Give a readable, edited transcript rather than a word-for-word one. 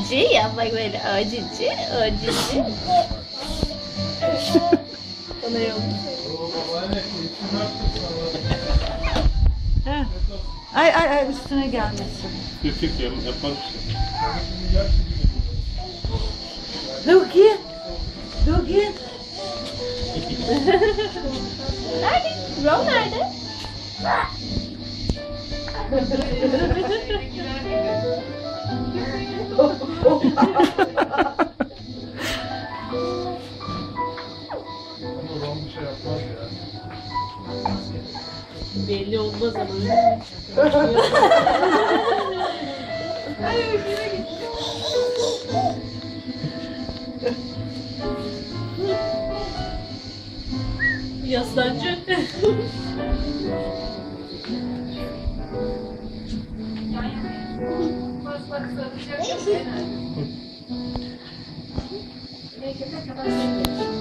cici yap bak böyle. O cici, o cici. Ona yok. Ay üstüne gelmesin. Küçük yapar işte. Dur git. Dur git. Nerede? Ron nerede? Belli olmaz ama. Yaslancı. Bak,